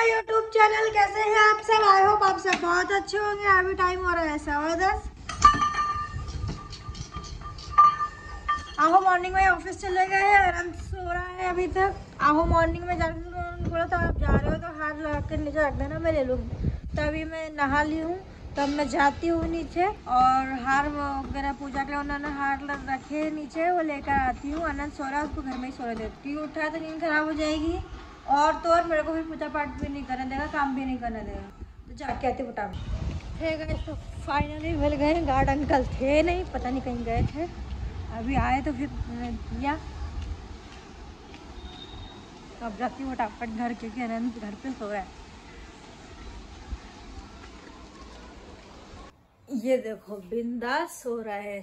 My YouTube channel. कैसे हैं आप सब? आई होप आप सब बहुत अच्छे होंगे। अभी टाइम हो रहा है 10:15। आहो मॉर्निंग में ऑफिस चले गए हैं, आराम सो रहा है अभी तक। आहो मॉर्निंग में जाने बोला तो आप जा रहे हो तो हाथ लगा कर नीचे रख देना, मैं ले लूँगी। तभी मैं नहा ली हूँ, तब मैं जाती हूँ नीचे और हार वगैरह पूजा के लिए उन्होंने हार रखे नीचे, वो लेकर आती हूँ। आनंद सो रहा है, उसको घर में ही सोने देती हूँ। उठा तो नींद खराब हो जाएगी और तो और मेरे को भी पूजा पाठ भी नहीं करने देगा, काम भी नहीं करने देगा। तो जाके आती उठा थे गए तो फाइनली मिल गए। गार्ड अंकल थे नहीं, पता नहीं कहीं गए थे। अभी आए तो फिर किया। अब जाती हूँ फटाफट घर, क्योंकि आनंद घर पे सो रहा है। ये देखो बिंदास सो रहा है,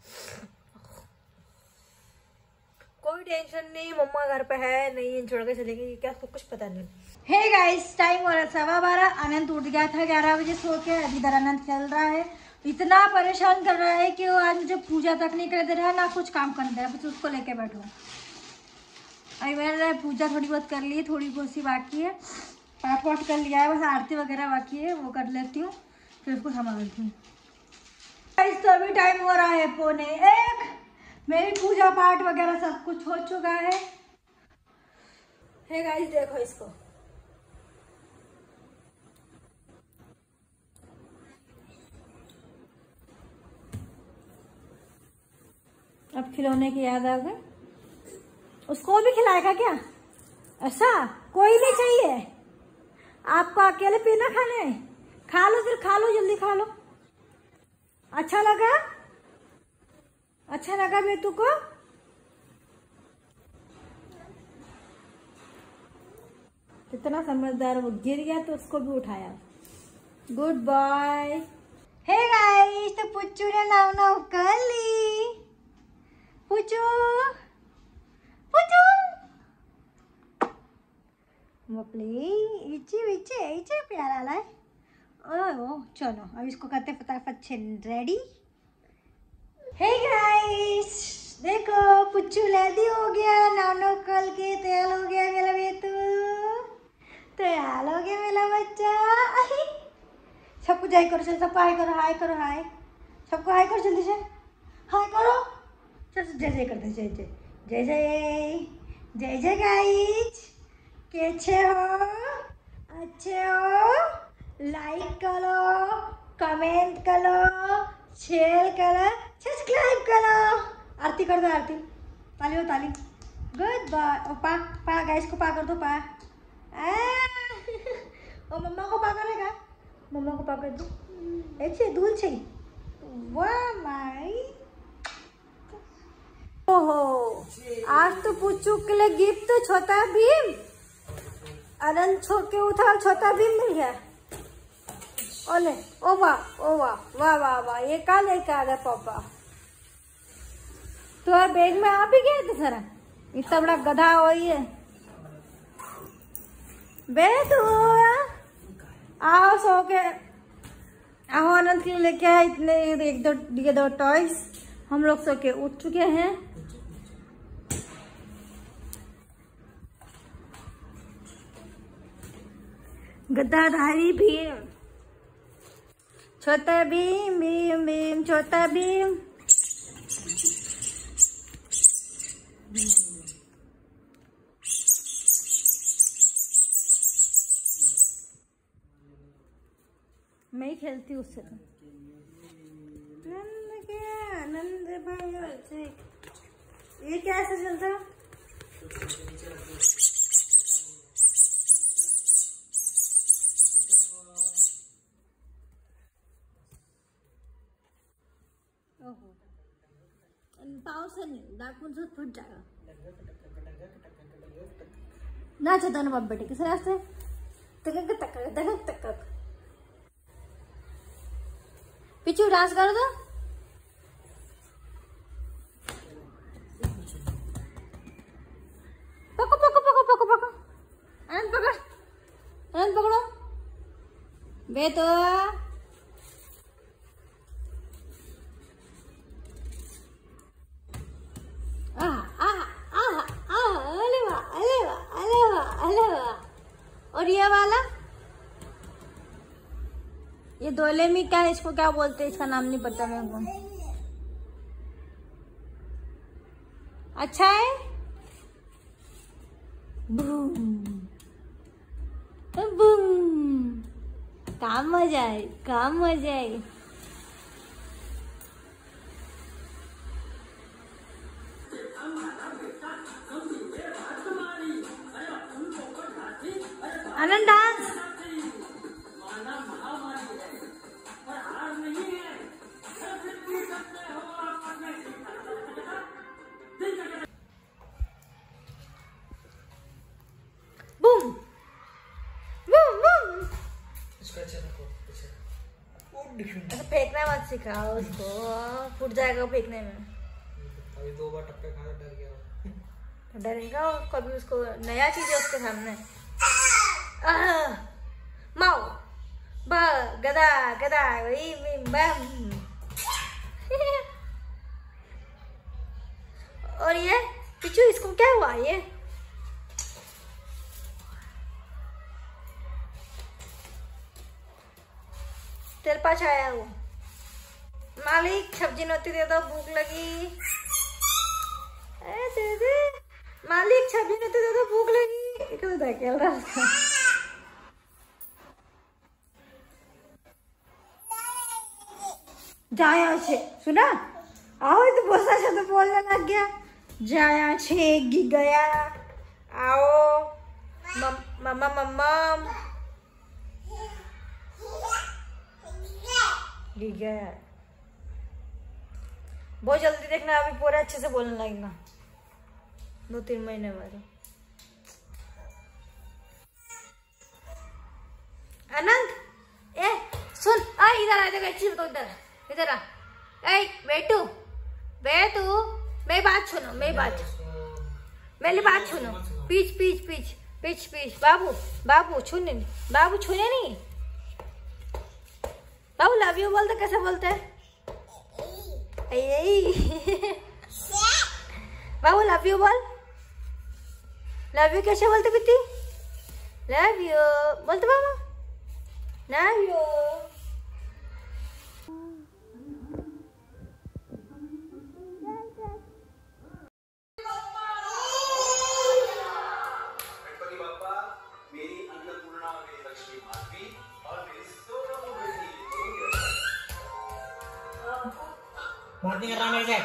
कोई टेंशन नहीं। मम्मा घर पे है नहीं, छोड़ के चलेंगे क्या, उसको कुछ पता नहीं। हे गाइस, टाइम हो रहा है 12:15। आनंद उठ गया था 11 बजे सो के। अभी इधर आनंद खेल रहा है, इतना परेशान कर रहा है कि वो आज मुझे पूजा तक नहीं कर दे रहा है, ना कुछ काम करने दे रहा है, बस उसको लेके बैठो। अभी मैंने पूजा थोड़ी बहुत कर ली है, थोड़ी बहुत सी बाकी है। पाठ वाठ कर लिया है, बस आरती वगैरह बाकी है, वो कर लेती हूँ, फिर उसको संभालती हूँ। तो अभी टाइम हो रहा है 12:45। मेरी पूजा पाठ वगैरह सब कुछ हो चुका है। हे गाइस देखो इसको, अब खिलौने की याद आ गई। उसको भी खिलाएगा क्या? ऐसा कोई नहीं चाहिए आपको, अकेले पीना खाना है? खा लो फिर, खा लो, जल्दी खा लो। अच्छा लगा? अच्छा लगा बेटू को? कितना समझदार, वो गिर गया तो उसको भी उठाया। Good bye. हे गाइस, तो पुच्चू ने नाव नाव कर ली। पुच्चू पुच्चू मोपली इचे इचे इचे प्यारा लाए। ओह चलो अब इसको करते फटाफट से रेडी। हे गाइस देखो, पुच्चू रेडी हो गया, नानो कल के तैयार हो गया मेरा बेटू, तैयार हो गया मेरा बच्चा। सबको जय करो, चल सबको हाय करो, हाय करो, हाय सबको हाय करो, जल्दी से हाय करो। चल जय जय करते, जय जय जय जय जय जय गाइस। कैसे हो? अच्छे हो? लाइक करो, कमेंट करो, शेयर करो, सब्सक्राइब करो। आरती कर दो, आरती ताली हो ताली। Good bye. ओ पा पा गाइस को पा कर दो, पा। ओ मम्मा को पा करेगा, मम्मा को पा कर दो। ऐसे दूल चाहिए। वाह माई, ओहो आज तो पुच्चू के लिए गिफ्ट तो छोटा भीम। आनंद छो के उठा, छोटा भीम मिल गया। ओले ओ वाह, ओ वाह, वाह वाह वाह, ये का लेके आ गया पापा? तो बैग में आप ही गए थे सारा, इतना बड़ा गधा हो ये। बेटू आओ सो के, आओ आनंद के लिए लेके आए इतने ये दो टॉयज। हम लोग सो के उठ चुके हैं। गद्दाधारी भीम, छोटा भीम, भीम भीम छोटा भीम। मैं ही खेलती हूँ उससे। नंद के आनंद भाई, ये क्या ऐसे चलता? ओहो पाव से नहीं, दाखून से फूट जाएगा। ना चाहता ना बाप बेटे किस रास्ते तक तक तक तक। पिचू डांस कर दो। पको पको पको पको पको, आनंद पकड़, आनंद पकड़ो बेटो। और ये वाला, ये डोरेमी क्या है, इसको क्या बोलते हैं, इसका नाम नहीं पता मेरे को। अच्छा है। बूम बूम, काम मजा है, काम मजा है। Anand dance. Boom boom boom. फेंकना मत सिखाओ उसको, फूट जाएगा फेंकने में। अभी 2 बार टप्पे खा डर गया। डरेगा कभी, उसको नया चीज है उसके सामने। माओ ब गदा गदा वही बम। और ये पिचू, इसको क्या हुआ? ये तेल पास आया वो। मालिक सब्जी नोती दे दो, भूख लगी। दे दे मालिक, सब्जी नोती दे दो, भूख लगी। खेल रहा था। जाया छे, सुना? आओ, तो बहुत अच्छा तो बोलने लग गया। जाया छे गया, आओ मम्मा मम्मा गया। बहुत जल्दी देखना, अभी पूरा अच्छे से बोलने लगेगा 2-3 महीने बाद। आनंद, ए सुन, आ इधर आ, देखो चीज बताओ, इधर आ। ए बेटू बेटू, मेरी बात सुनो, मेरी बात सुनो। पीछ पीछ पीछ पीछ पीछ। बाबू बाबू छूने नहीं, बाबू छूने नहीं। बाबू लव यू बोलते कैसे बोलते हैं? बाबू लव यू बोल। लव यू कैसे बोलते बिट्टी? लव यू बोलते बाबा, लव यू। बात नहीं कर रहा मेरे से।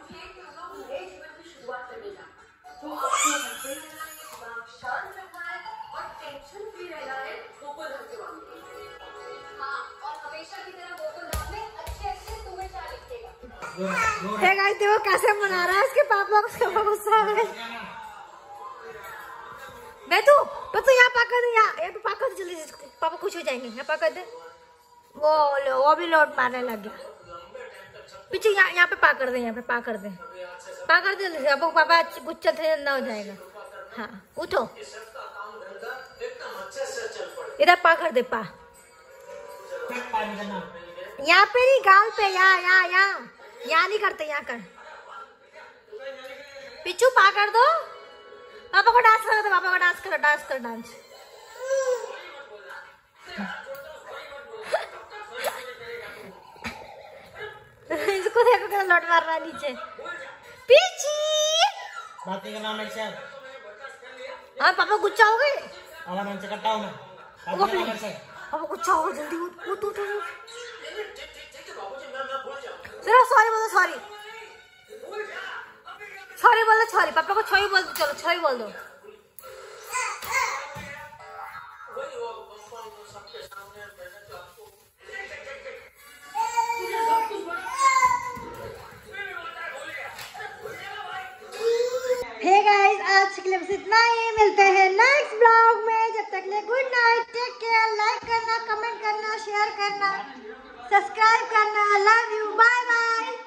देखो कैसे मना रहा है उसके पापा, उसका गुस्सा है। मैं तो यहाँ पकड़ दे, यहाँ पे पकड़ दे जल्दी से, पापा खुश हो जाएंगे। यहाँ पकड़ दे। वो भी लोट मारने लग गया। पीछे यहाँ पे पकड़ दे, यहाँ पे पकड़ दे जल्दी से। अब पापा गुस्सा ना हो जाएगा। हाँ उठो, इधर पकड़ दे पा। यहाँ पे नहीं, गाल पे, यहाँ नहीं करते, यहाँ कर। पिचू पकड़ दो, पापा को डांस करो, पापा को डांस करो, डांस करो, डांस। इसको देखो कैसे लौट मार रहा है नीचे। पीछे बात नहीं करना मेरे से। हाँ पापा गुस्सा हो गए। अला मन से कट्टा हूँ मैं। पापा गुस्सा हो गए, जल्दी उठ। चलो सॉरी बोलो, सॉरी बोलो, सॉरी। पापा को सॉरी बोल दो, चलो सॉरी बोल दो। हे गाइस, आज के लिए बस इतना ही। मिलते हैं नेक्स्ट ब्लॉग में। जब तक ले good night, take care. Like करना, कमेंट करना, शेयर करना, सब्सक्राइब करना। Love you, bye bye.